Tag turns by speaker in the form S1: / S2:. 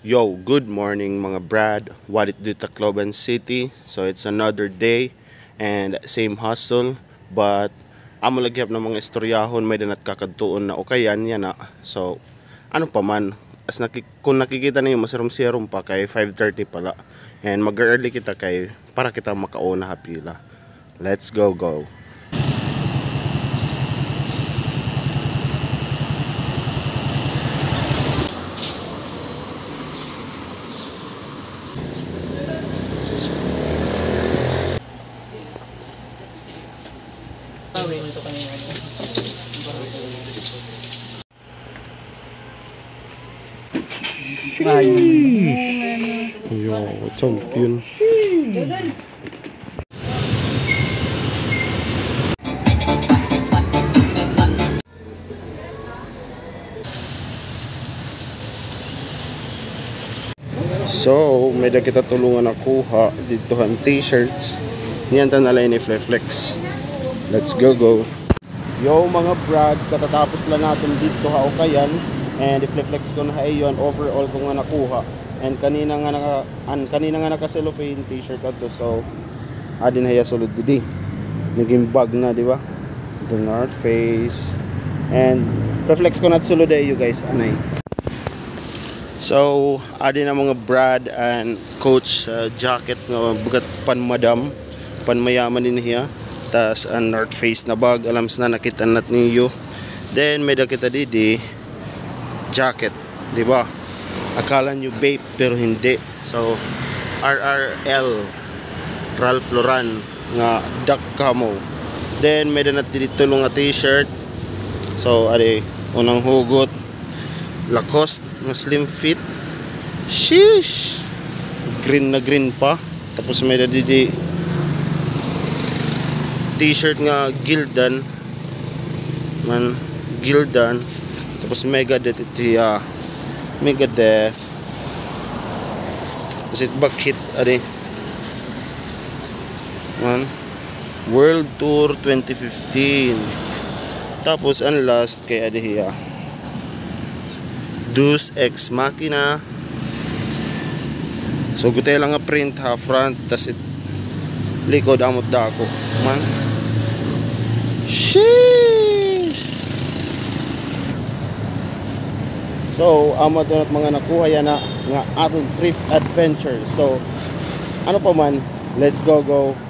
S1: Yo, good morning mga Brad. What it do Tacloban City. So it's another day and same hustle, but amo lagyap ng mga istoryahon may danat kakadtuon na okayan yan na. So ano pa man, kung nakikita niyo masarum-sirum pa kay 5:30 pala. And mag-early kita kay para kita makauna hapila. Let's go. Yo, champion. So, may da kita tulungan nakuha dito ang t-shirts. Niyan ta nalay ni Flex. Let's go. Yo mga Brad, katatapos lang natin dito ha okayan. And i-flex ko na hayon overall ko nga nakuha. And kanina nga naka-cellophane t-shirt ato. So adin haya sulod didi. Naging bag na, di ba? The North Face. And reflex ko na sulod ay you guys anay. So adin na mga Brad and coach jacket nga bugat pan madam, pan mayaman din hiya. Tas ang North Face na bag, alams na nakita nat niyo. Then may kita didi jacket, di ba? Akala nyo vape pero hindi. So RRL Ralph Lauren nga duck camo. Then may danat dito nga t-shirt. So ari unang hugot Lacoste nga slim fit. Sheesh. Green na green pa. Tapos may didi t-shirt nga Gildan. Gildan. Tapos Megadeth itiya. Megadeth. Tapos it bakit ari. World Tour 2015. Tapos ang last kay adi hiya. Deus Ex Machina. So gutay lang nga print ha front. Tas it likod amot dako. Sheesh. So, amo doon at mga nakuha yan na nga atong thrift adventure. So, ano pa man, let's go.